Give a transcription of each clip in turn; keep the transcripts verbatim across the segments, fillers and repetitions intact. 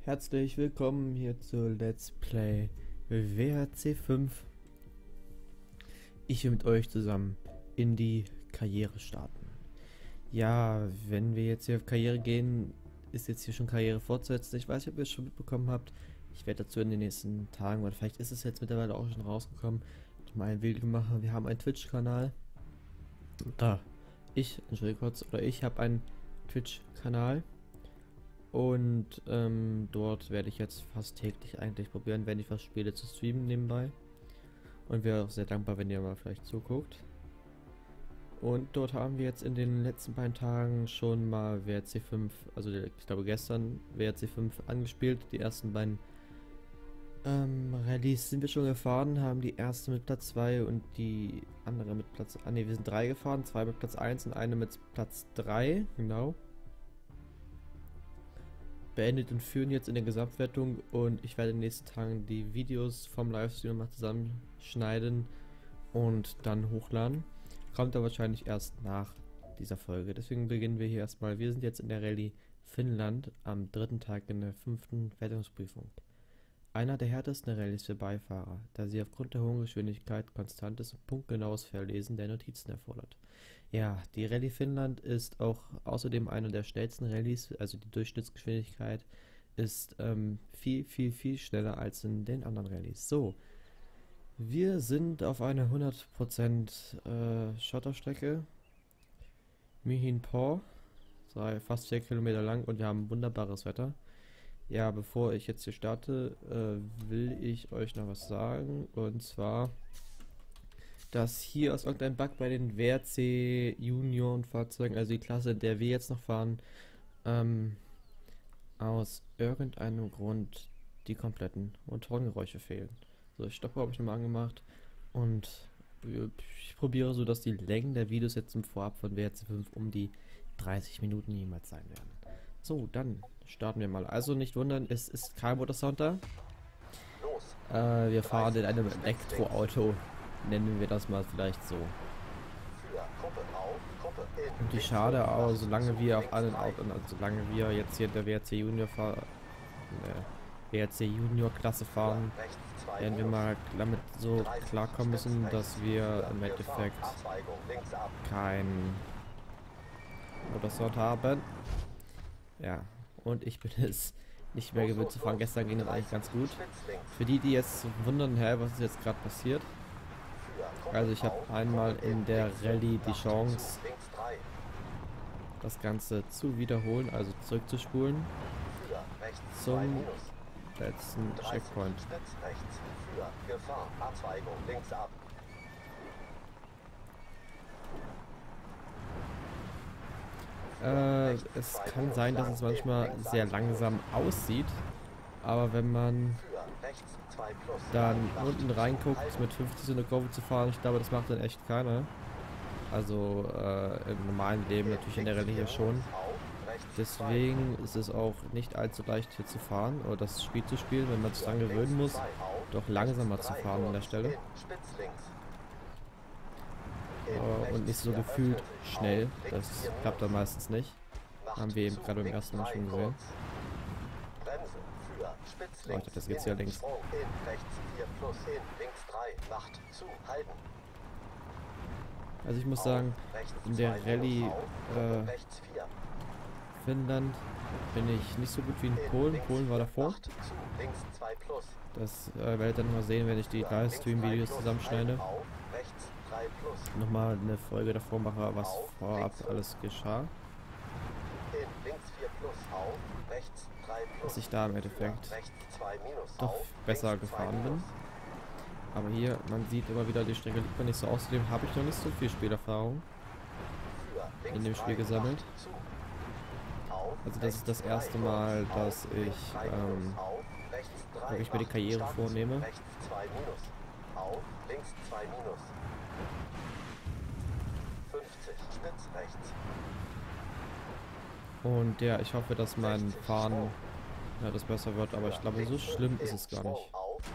Herzlich willkommen hier zu Let's Play W R C fünf. Ich will mit euch zusammen in die Karriere starten. Ja, wenn wir jetzt hier auf Karriere gehen, ist jetzt hier schon Karriere fortsetzen. Ich weiß nicht, ob ihr es schon mitbekommen habt. Ich werde dazu in den nächsten Tagen, oder vielleicht ist es jetzt mittlerweile auch schon rausgekommen, mal ein Video machen. Wir haben einen Twitch-Kanal. Da, ich, entschuldige kurz, oder ich habe einen Twitch-Kanal. Und ähm, dort werde ich jetzt fast täglich eigentlich probieren, wenn ich was spiele, zu streamen nebenbei. Und wäre auch sehr dankbar, wenn ihr mal vielleicht zuguckt. Und dort haben wir jetzt in den letzten beiden Tagen schon mal W R C fünf, also ich glaube gestern W R C fünf angespielt. Die ersten beiden ähm, Rallyes sind wir schon gefahren, haben die erste mit Platz zwei und die andere mit Platz... Ah ne, wir sind drei gefahren, zwei mit Platz eins und eine mit Platz drei, genau. Beendet und führen jetzt in der Gesamtwertung, und ich werde in den nächsten Tagen die Videos vom Livestream mal zusammenschneiden und dann hochladen. Kommt aber wahrscheinlich erst nach dieser Folge. Deswegen beginnen wir hier erstmal. Wir sind jetzt in der Rallye Finnland am dritten Tag in der fünften Wertungsprüfung. Einer der härtesten Rallyes für Beifahrer, da sie aufgrund der hohen Geschwindigkeit konstantes und punktgenaues Verlesen der Notizen erfordert. Ja, die Rallye Finnland ist auch außerdem einer der schnellsten Rallyes, also die Durchschnittsgeschwindigkeit ist ähm, viel, viel, viel schneller als in den anderen Rallyes. So, wir sind auf einer hundert Prozent äh, Schotterstrecke, Mihinpor, fast vier Kilometer lang, und wir haben wunderbares Wetter. Ja, bevor ich jetzt hier starte, äh, will ich euch noch was sagen, und zwar, dass hier aus irgendeinem Bug bei den W R C Junioren Fahrzeugen, also die Klasse, der wir jetzt noch fahren, ähm, aus irgendeinem Grund die kompletten Motorengeräusche fehlen. So, ich Stoppuhr habe ich nochmal angemacht, und ich probiere so, dass die Längen der Videos jetzt im Vorab von W R C fünf um die dreißig Minuten jemals sein werden. So, dann starten wir mal. Also nicht wundern, es ist kein Motorsound da. Äh, wir fahren in einem Elektroauto, nennen wir das mal vielleicht so. Und die schade aus, solange wir auf allen Autos, also solange wir jetzt hier in der W R C Junior fahren, äh, W R C Junior Klasse fahren, werden wir mal damit so klarkommen müssen, dass wir im Endeffekt kein Motorsound haben. Ja, und ich bin es nicht mehr gewöhnt zu fahren. Gestern ging das eigentlich ganz gut. Für die, die jetzt wundern, hä, was ist jetzt gerade passiert? Also ich habe einmal in der Rallye die Chance, das Ganze zu wiederholen, also zurückzuspulen zum letzten Checkpoint. Äh, es kann sein, dass es manchmal sehr langsam aussieht, aber wenn man dann unten reinguckt, mit fünfzig so eine Kurve zu fahren, ich glaube, das macht dann echt keiner. Also äh, im normalen Leben natürlich in der Rallye hier schon. Deswegen ist es auch nicht allzu leicht hier zu fahren oder das Spiel zu spielen, wenn man sich daran gewöhnen muss, doch langsamer zu fahren an der Stelle. Uh, und nicht so gefühlt schnell, das klappt dann meistens nicht. Haben wir eben gerade beim ersten Mal schon gesehen. Oh, ich dachte, das geht's hier links. Also ich muss sagen, in der Rallye äh, Finnland bin ich nicht so gut wie in Polen. Polen war davor. Das äh, werdet ihr dann mal sehen, wenn ich die Livestream-Videos zusammenschneide. Nochmal eine Folge davor mache, was vorab alles geschah. Dass ich da im Endeffekt doch besser gefahren bin. Aber hier, man sieht immer wieder, die Strecke liegt mir nicht so. Außerdem habe ich noch nicht so viel Spielerfahrung in dem Spiel gesammelt. Also das ist das erste Mal, dass ich ähm, wirklich mir die Karriere vornehme. Und ja, ich hoffe, dass mein Fahren ja, das besser wird, aber ich glaube, so schlimm ist es gar nicht.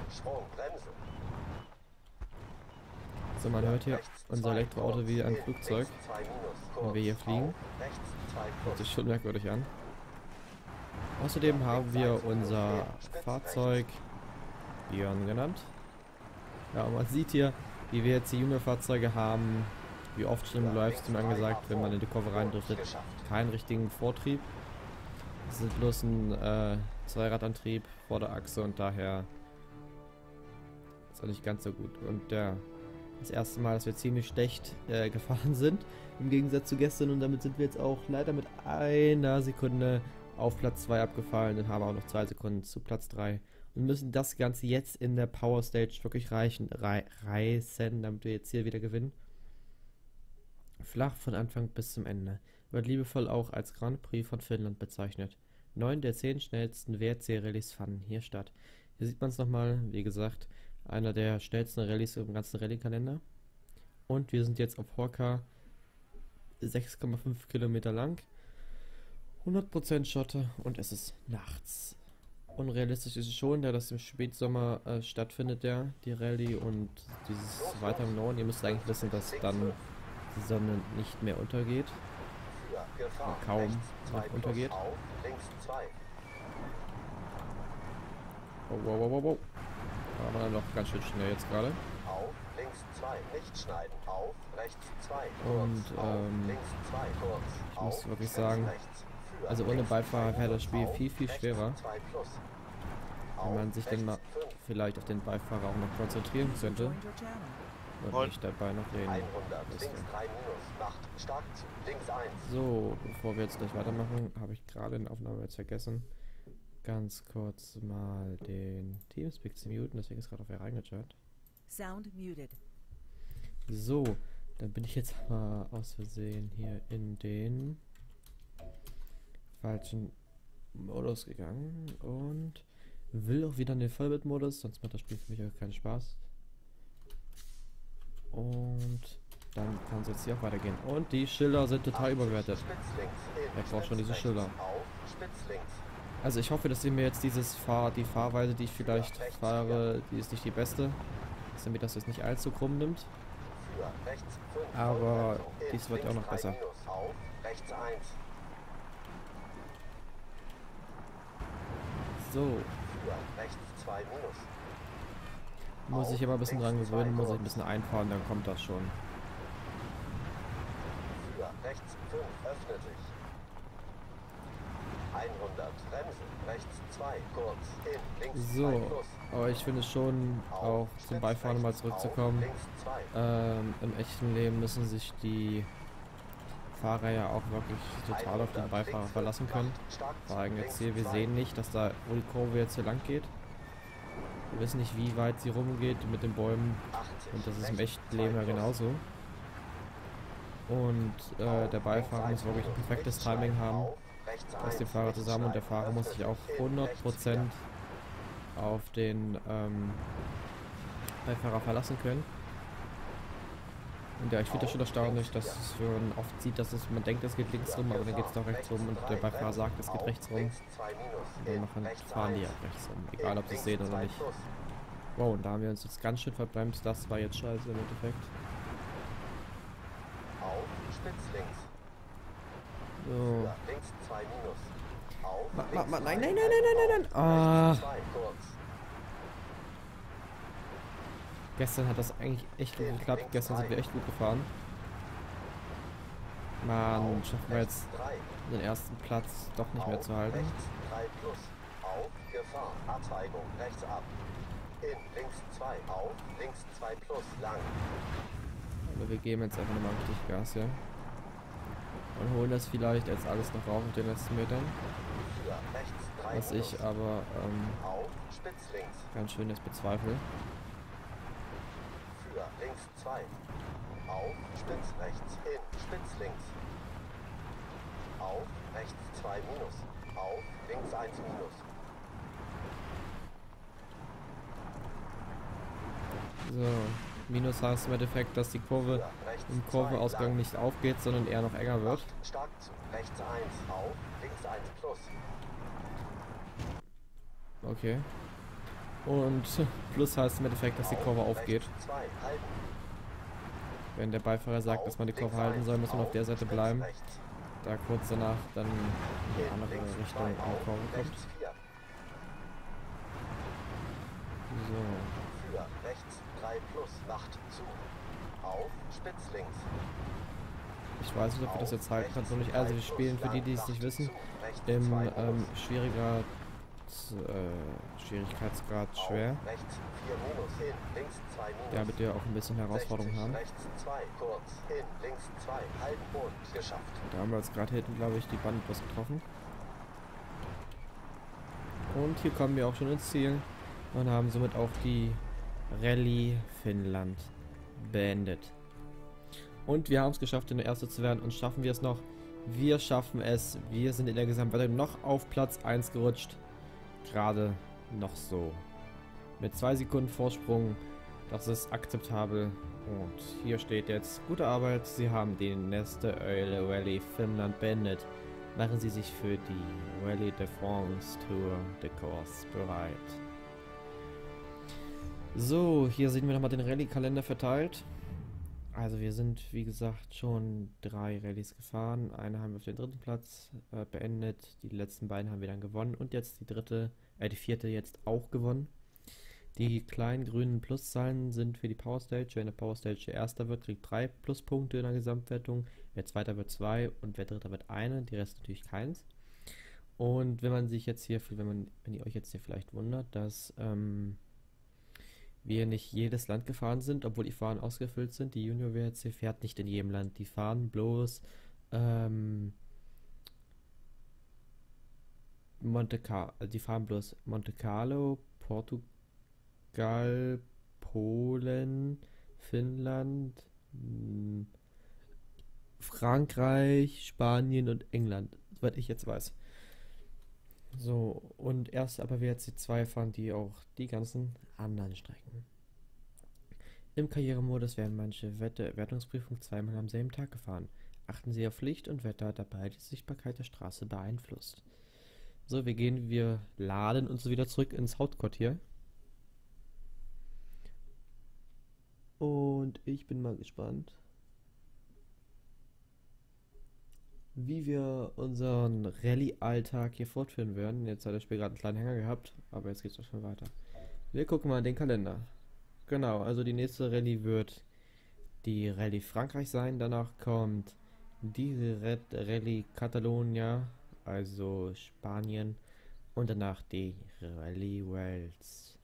So, man hört hier unser Elektroauto wie ein Flugzeug, wenn wir hier fliegen. Hört sich schon merkwürdig an. Außerdem haben wir unser Fahrzeug Björn genannt. Ja, und man sieht hier, wie wir jetzt die Junior-Fahrzeuge haben, wie oft schon im Livestream angesagt, wenn man in die Kurve reindriftet, keinen richtigen Vortrieb. Es ist bloß ein äh, Zweiradantrieb vor der Achse und daher ist auch nicht ganz so gut. Und ja, das erste Mal, dass wir ziemlich schlecht äh, gefahren sind, im Gegensatz zu gestern, und damit sind wir jetzt auch leider mit einer Sekunde auf Platz zwei abgefallen und haben auch noch zwei Sekunden zu Platz drei und müssen das Ganze jetzt in der Power Stage wirklich reichen, rei reißen, damit wir jetzt hier wieder gewinnen. Flach von Anfang bis zum Ende. Wird liebevoll auch als Grand Prix von Finnland bezeichnet. Neun der zehn schnellsten W R C-Rallyes fanden hier statt. Hier sieht man es nochmal, wie gesagt, einer der schnellsten Rallyes im ganzen Rallye-Kalender. Und wir sind jetzt auf Horka, sechs Komma fünf Kilometer lang, hundert Prozent Schotter und es ist nachts. Unrealistisch ist es schon, da das im Spätsommer äh, stattfindet, ja, die Rallye, und dieses weiter im Norden. Ihr müsst eigentlich wissen, dass dann die Sonne nicht mehr untergeht. Kaum noch untergeht. Oh, wow, wow, wow, wow. Da war noch ganz schön schnell jetzt gerade. Und ähm, ich muss wirklich sagen, also ohne Beifahrer wäre das Spiel viel, viel schwerer. Wenn man sich dann mal vielleicht auf den Beifahrer auch noch konzentrieren könnte. Und nicht dabei noch reden müsste. So, bevor wir jetzt gleich weitermachen, habe ich gerade in der Aufnahme jetzt vergessen, ganz kurz mal den Teamspeak zu muten, deswegen ist gerade auf reingeschaut. Sound muted. So, dann bin ich jetzt mal aus Versehen hier in den falschen Modus gegangen und will auch wieder in den Vollbit-Modus, sonst macht das Spiel für mich auch keinen Spaß. Und dann kann es jetzt hier auch weitergehen. Und die Schilder sind total überbewertet. Wer braucht schon diese Schilder? Also ich hoffe, dass ihr mir jetzt dieses Fahr die Fahrweise, die ich vielleicht fahre, die ist nicht die beste. Dass ihr mir das jetzt nicht allzu krumm nimmt. Aber dies wird ja auch noch besser. So. Muss ich aber ein bisschen dran gewöhnen, muss ich ein bisschen einfahren, dann kommt das schon. Rechts fünf, öffne dich. hundert, bremsen, rechts zwei, kurz, in, links so, zwei, plus. Aber ich finde schon, auch zum Beifahren mal zurückzukommen, ähm, im echten Leben müssen sich die Fahrer ja auch wirklich total auf den Beifahrer verlassen können. Vor allem jetzt hier, wir sehen nicht, dass da, wo die Kurve jetzt hier lang geht. Wir wissen nicht, wie weit sie rumgeht mit den Bäumen, und das ist im echten Leben ja genauso. Und äh, der Beifahrer muss wirklich ein perfektes Timing haben, aus dem Fahrer zusammen, und der Fahrer muss sich auch hundert Prozent auf den ähm, Beifahrer verlassen können. Und ja, ich finde das schon erstaunlich, dass es für man oft sieht, dass es, man denkt, es geht links rum, aber dann geht es doch rechts rum, und der Beifahrer sagt, es geht rechts rum. Und dann machen, fahren die ja rechts rum, egal ob sie es sehen oder nicht. Wow, und da haben wir uns jetzt ganz schön verbremst, das war jetzt scheiße im Endeffekt. So. Ma, ma, ma, nein, nein, nein, nein, nein, nein, nein. Ah. Gestern hat das eigentlich echt gut geklappt. Gestern sind wir echt gut gefahren. Mann, schaffen wir jetzt den ersten Platz doch nicht mehr zu halten. Aber wir geben jetzt einfach nochmal richtig Gas hier. Und holen das vielleicht jetzt alles noch rauf mit den letzten Metern. Was ich aber ähm, ganz schön jetzt bezweifle. Für links zwei. Auf, spitz rechts, in, spitz links. Auf, rechts zwei minus. Auf, links eins minus. So, Minus heißt im Endeffekt, dass die Kurve im Kurvenausgang nicht aufgeht, sondern eher noch enger wird. Stark zu, rechts eins, auf, links eins plus. Okay. Und Plus heißt im Endeffekt, dass die Kurve aufgeht. Wenn der Beifahrer sagt, dass man die Kurve halten soll, muss man auf der Seite bleiben. da kurz danach dann in die andere Links Richtung zwei, auf, ankommen kommt. rechts vier. So. Für rechts drei plus, Wacht zu. Auf, spitz links. Ich weiß nicht, ob wir das jetzt halten können, nicht. Also wir spielen, für die, die es nicht wissen, im ähm, schwieriger äh, Schwierigkeitsgrad schwer. Rechts vier minus, hin, links zwei minus. Damit wir auch ein bisschen Herausforderung sechzig, haben. Rechts zwei, kurz, hin, links zwei, halten und geschafft. Da haben wir jetzt gerade hinten, glaube ich, die Bandbus getroffen. Und hier kommen wir auch schon ins Ziel und haben somit auch die Rallye Finnland beendet. Und wir haben es geschafft, in der Erste zu werden. Und schaffen wir es noch? Wir schaffen es. Wir sind in der Gesamtwertung noch auf Platz eins gerutscht. Gerade noch so. Mit zwei Sekunden Vorsprung. Das ist akzeptabel. Und hier steht jetzt: Gute Arbeit. Sie haben die nächste Rallye Finnland beendet. Machen Sie sich für die Rallye de France Tour de Corse bereit. So, hier sehen wir nochmal den Rallye-Kalender verteilt. Also wir sind, wie gesagt, schon drei Rallyes gefahren. Eine haben wir auf den dritten Platz äh, beendet. Die letzten beiden haben wir dann gewonnen. Und jetzt die dritte, äh, die vierte jetzt auch gewonnen. Die kleinen grünen Pluszahlen sind für die Power Stage. Wer in der Power Stage Erster wird, kriegt drei Pluspunkte in der Gesamtwertung. Wer Zweiter wird zwei und wer Dritter wird eine. Die Rest natürlich keins. Und wenn man sich jetzt hier, wenn man, wenn ihr euch jetzt hier vielleicht wundert, dass ähm, wir nicht jedes Land gefahren sind, obwohl die Fahnen ausgefüllt sind. Die Junior W R C fährt nicht in jedem Land. Die fahren bloß ähm, Monte Carlo, also die fahren bloß Monte Carlo, Portugal, Polen, Finnland, mh, Frankreich, Spanien und England, soweit ich jetzt weiß. So, und erst aber W R C zwei fahren die auch die ganzen anderen Strecken. Im Karrieremodus werden manche Wette Wertungsprüfungen zweimal am selben Tag gefahren. Achten Sie auf Licht und Wetter, dabei die Sichtbarkeit der Straße beeinflusst. So, wir gehen, wir laden uns wieder zurück ins Hauptquartier. Und ich bin mal gespannt, wie wir unseren Rallye-Alltag hier fortführen werden. Jetzt hat das Spiel gerade einen kleinen Hänger gehabt, aber jetzt geht es doch schon weiter. Wir gucken mal in den Kalender. Genau, also die nächste Rallye wird die Rallye Frankreich sein. Danach kommt die Red Rallye Catalonia, also Spanien. Und danach die Rallye Wales.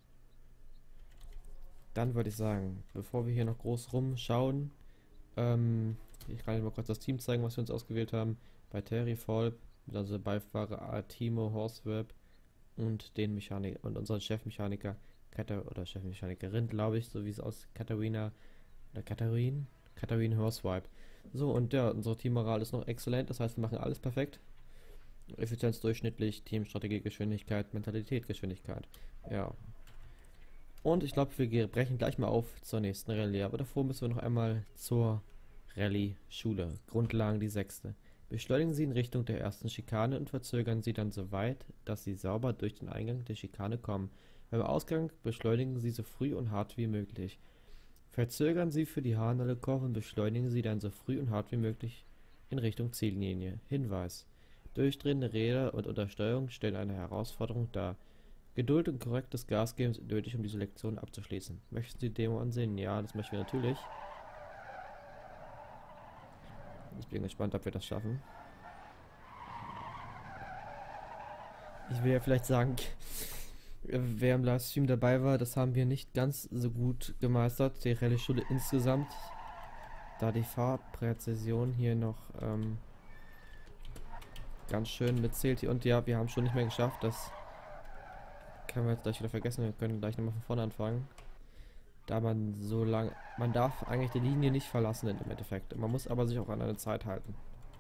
Dann würde ich sagen, bevor wir hier noch groß rumschauen, ähm, ich kann euch mal kurz das Team zeigen, was wir uns ausgewählt haben. Bei Terry Volp, also Beifahrer Timo Horsweb und den Mechanik und unseren Chefmechaniker Katha oder Chefmechanikerin, glaube ich, so wie es aus Katharina oder Katharin, Katharin Horsweb. So, und ja, unsere Teammoral ist noch exzellent, das heißt, wir machen alles perfekt. Effizienz durchschnittlich, Teamstrategie, Geschwindigkeit, Mentalität, Geschwindigkeit. Ja. Und ich glaube, wir brechen gleich mal auf zur nächsten Rallye, aber davor müssen wir noch einmal zur Rallye-Schule. Grundlagen die sechste. Beschleunigen Sie in Richtung der ersten Schikane und verzögern Sie dann so weit, dass Sie sauber durch den Eingang der Schikane kommen. Beim Ausgang beschleunigen Sie so früh und hart wie möglich. Verzögern Sie für die Haarnalle Kurve und beschleunigen Sie dann so früh und hart wie möglich in Richtung Ziellinie. Hinweis: Durchdrehende Räder und Untersteuerung stellen eine Herausforderung dar. Geduld und korrektes Gasgeben sind nötig, um diese Lektion abzuschließen. Möchten Sie die Demo ansehen? Ja, das möchten wir natürlich. Ich bin gespannt, ob wir das schaffen. Ich will ja vielleicht sagen, wer im Livestream dabei war, das haben wir nicht ganz so gut gemeistert, die Rallye-Schule insgesamt, da die Fahrpräzision hier noch ähm, ganz schön mitzählt. Und ja, wir haben schon nicht mehr geschafft, das können wir jetzt gleich wieder vergessen, wir können gleich nochmal von vorne anfangen. Da man so lange, man darf eigentlich die Linie nicht verlassen im Endeffekt, man muss aber sich auch an eine Zeit halten.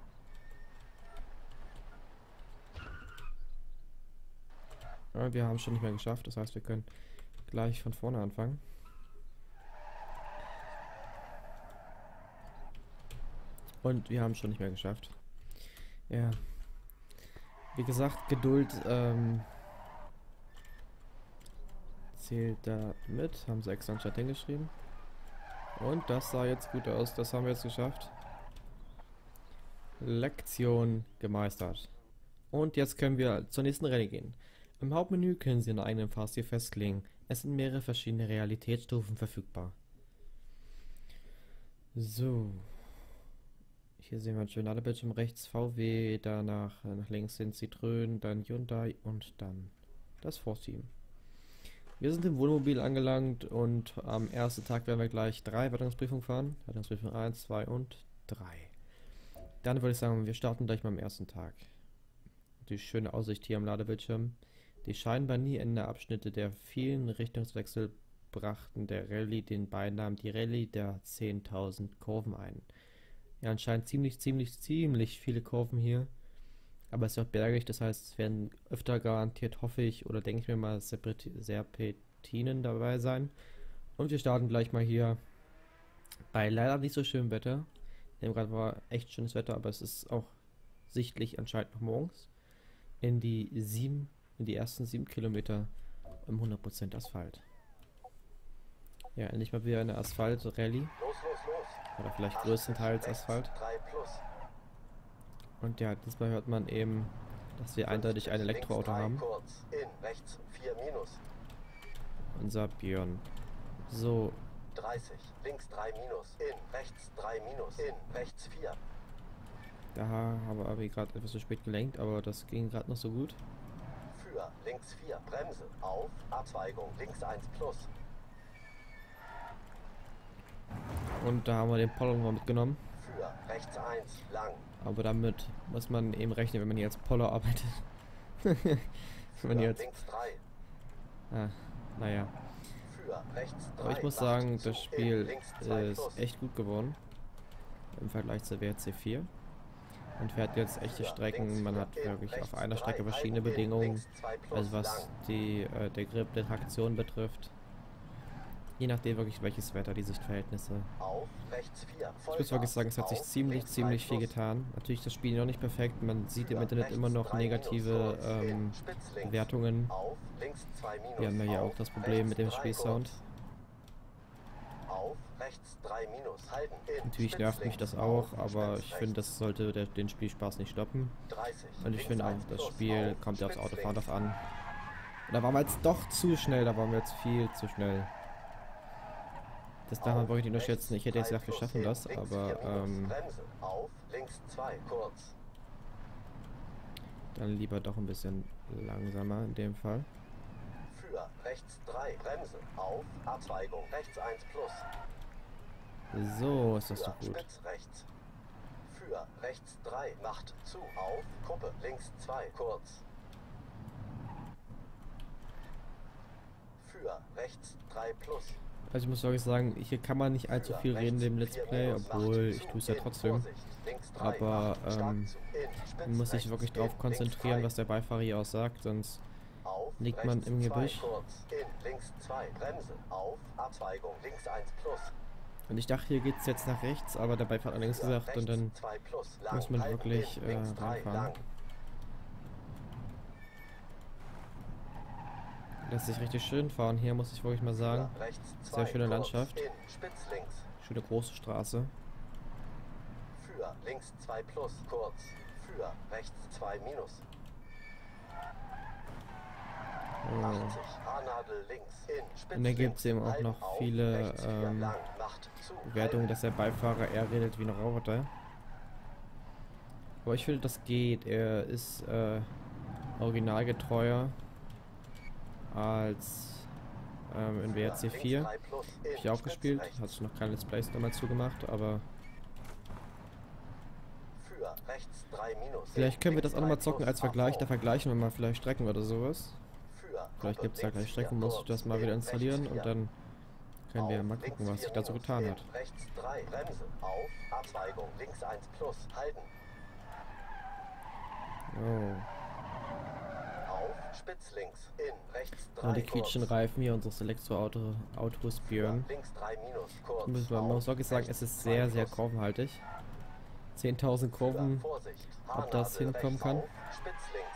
Ja, wir haben es schon nicht mehr geschafft, das heißt, wir können gleich von vorne anfangen. Und wir haben es schon nicht mehr geschafft. Ja. Wie gesagt, Geduld ähm, zählt da mit. Haben sie extra anstatt hingeschrieben. Und das sah jetzt gut aus. Das haben wir jetzt geschafft. Lektion gemeistert. Und jetzt können wir zur nächsten Rallye gehen. Im Hauptmenü können Sie Ihren eigenen Fahrstil festlegen. Es sind mehrere verschiedene Realitätsstufen verfügbar. So. Hier sehen wir einen schönen Ladebildschirm rechts, V W, danach nach links sind Citroën, dann Hyundai und dann das Ford-Team. Wir sind im Wohnmobil angelangt und am ersten Tag werden wir gleich drei Wartungsprüfungen fahren. Wartungsprüfung eins, zwei und drei. Dann würde ich sagen, wir starten gleich mal am ersten Tag. Die schöne Aussicht hier am Ladebildschirm. Die scheinbar nie ende Abschnitte der vielen Richtungswechsel brachten der Rallye den Beinamen die Rallye der zehntausend Kurven ein. Ja, anscheinend ziemlich, ziemlich, ziemlich viele Kurven hier. Aber es ist auch bergig, das heißt, es werden öfter garantiert, hoffe ich, oder denke ich mir mal, Serpentinen dabei sein. Und wir starten gleich mal hier bei leider nicht so schönem Wetter. Eben gerade war echt schönes Wetter, aber es ist auch sichtlich anscheinend noch morgens. In die sieben, in die ersten sieben Kilometer im hundert Prozent Asphalt. Ja, endlich mal wieder eine Asphalt-Rallye. Los, los, los. Oder vielleicht größtenteils Asphalt. drei plus. Und ja, diesmal hört man eben, dass wir eindeutig ein Elektroauto haben. Kurz. In, rechts vier minus. Unser Björn. So, dreißig, links drei minus. In, rechts drei minus. In, rechts vier. da haben wir gerade etwas zu spät gelenkt, aber das ging gerade noch so gut. Für, links vier. Bremse. Auf, Abzweigung. Links eins plus. Und da haben wir den Polo noch mitgenommen. Für, rechts eins. Lang. Aber damit muss man eben rechnen, wenn man hier als Polo arbeitet. wenn man Für, jetzt. links drei. Ah, naja. Für, rechts drei. Aber ich muss Macht sagen, zu. das Spiel In, links zwei ist plus. echt gut geworden. Im Vergleich zur W R C vier. Man fährt jetzt echte Strecken, man hat wirklich auf einer Strecke verschiedene Bedingungen, also was die, äh, der Grip, der Traktion betrifft. Je nachdem wirklich welches Wetter, die Sichtverhältnisse. Auf, rechts vier. Ich muss wirklich sagen, es hat sich ziemlich, ziemlich viel getan. Natürlich das Spiel noch nicht perfekt, man sieht im Internet immer noch negative ähm, Wertungen. Auf, links zwei minus. Wir haben ja hier auch das Problem mit dem Spielsound. Auf, rechts drei minus. Halten. In, Natürlich nervt mich das auch, aber ich finde, das sollte der, den Spielspaß nicht stoppen. dreißig. Und ich finde auch, links eins das plus. Spiel Auf, kommt ja aufs spitz Autofahren links. drauf an. Da waren wir jetzt doch zu schnell, da waren wir jetzt viel zu schnell. Das darf man wirklich nicht unterschätzen. Ich hätte jetzt gedacht, wir schaffen das, aber ähm, Bremse. Auf, links zwei. Kurz. dann lieber doch ein bisschen langsamer in dem Fall. Für, rechts drei. Bremse. Auf, Abzweigung. Rechts eins plus. So ist das Für, doch gut. spitz rechts. Für, rechts drei. Macht zu. Auf, Kuppe. Links zwei. Kurz. Für, rechts drei plus. Also ich muss wirklich sagen, hier kann man nicht allzu viel reden im Let's Play, obwohl ich tue es ja trotzdem. Aber ähm, man muss sich wirklich darauf konzentrieren, was der Beifahrer hier auch sagt, sonst liegt man im Gebüsch. Und ich dachte, hier geht es jetzt nach rechts, aber der Beifahrer hat links gesagt und dann muss man wirklich äh, reinfahren. Lässt sich richtig schön fahren hier, muss ich wirklich mal sagen. Sehr schöne Landschaft. Schöne große Straße. Für links zwei plus, kurz. Für rechts zwei minus. Oh. achtzig, Haarnadel links, in, spitz Und dann gibt es links, eben auch halten noch auf, viele rechts vier, ähm, lang, macht zu, Wertungen, dass der Beifahrer eher redet wie ein Roboter. Aber ich finde, das geht. Er ist äh, originalgetreuer als ähm, in W R C vier. Habe ich auch gespielt, hat noch keine Let's Plays damals zugemacht, aber für rechts drei minus, vielleicht können wir das auch nochmal links zocken drei als plus, Vergleich, A da V. vergleichen wir mal vielleicht Strecken oder sowas. Für Vielleicht Kuppe, gibt es da links gleich Strecken, vier, muss ich das kurz, mal wieder in, installieren rechts und vier. dann können wir Auf, mal links gucken, was vier sich da so minus, getan in, hat. Rechts drei, Bremse, auf, Abzweigung, links eins plus, halten, Oh. auf, spitz links, in, rechts drei, Und die quietschen kurz. Reifen hier, unseres Elektroauto Autos Björn. Links drei minus, kurz. Muss man, man muss wirklich sagen, es ist sehr, sehr kurvenhaltig. zehntausend Kurven, Vorsicht. ob das Haarnadel hinkommen rechts kann. auf, spitz links.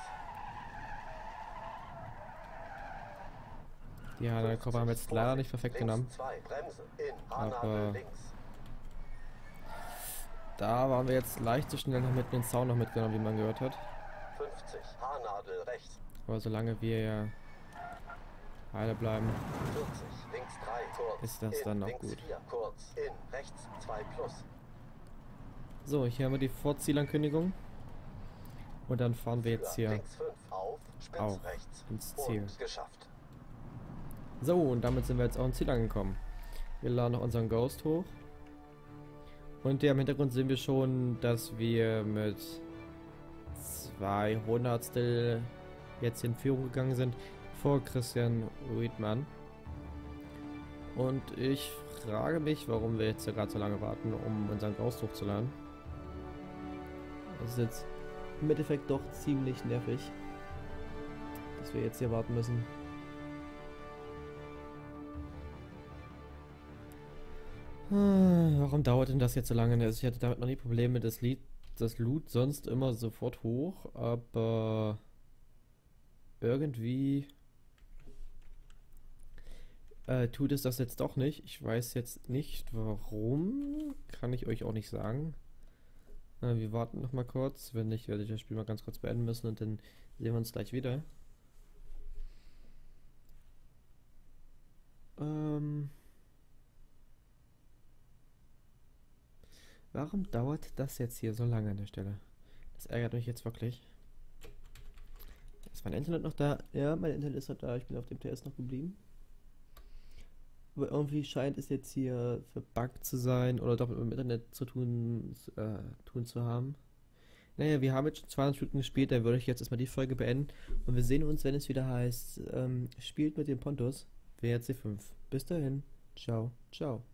Die Haarnadel-Kurve haben wir jetzt leider nicht perfekt Links genommen. zwei, Bremse, in, Aber Haarnadel links. Da waren wir jetzt leicht zu schnell, haben mit den Zaun noch mitgenommen, wie man gehört hat. fünfzig, Haarnadel rechts. Aber solange wir ja heile bleiben, vierzig, links drei, kurz. ist das in, dann noch links gut. vier, kurz. In, rechts zwei plus. So, hier haben wir die Vorziehlankündigung. Und dann fahren wir jetzt hier Links fünf, auf, spitz auch rechts. ins Ziel. Und geschafft. So, und damit sind wir jetzt auch im Ziel angekommen. Wir laden noch unseren Ghost hoch. Und ja, im Hintergrund sehen wir schon, dass wir mit zwei Hundertstel jetzt in Führung gegangen sind vor Christian Riedmann. Und ich frage mich, warum wir jetzt gerade so lange warten, um unseren Ghost hochzuladen. Das ist jetzt im Endeffekt doch ziemlich nervig, dass wir jetzt hier warten müssen. Warum dauert denn das jetzt so lange? Also ich hatte damit noch nie Probleme, das Lied, das Loot sonst immer sofort hoch, aber irgendwie äh, tut es das jetzt doch nicht. Ich weiß jetzt nicht warum, kann ich euch auch nicht sagen. Äh, wir warten noch mal kurz, wenn nicht, werde ich das Spiel mal ganz kurz beenden müssen und dann sehen wir uns gleich wieder. Ähm... Warum dauert das jetzt hier so lange an der Stelle? Das ärgert mich jetzt wirklich. Ist mein Internet noch da? Ja, mein Internet ist noch da. Ich bin auf dem T S noch geblieben. Aber irgendwie scheint es jetzt hier verbuggt zu sein oder doch mit dem Internet zu tun, äh, tun zu haben. Naja, wir haben jetzt schon zwanzig Minuten gespielt. Dann würde ich jetzt erstmal die Folge beenden. Und wir sehen uns, wenn es wieder heißt, ähm, spielt mit dem Pontus W R C fünf. Bis dahin. Ciao, ciao.